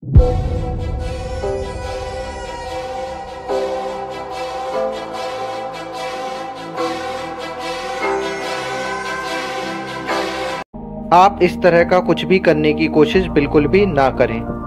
आप इस तरह का कुछ भी करने की कोशिश बिल्कुल भी ना करें।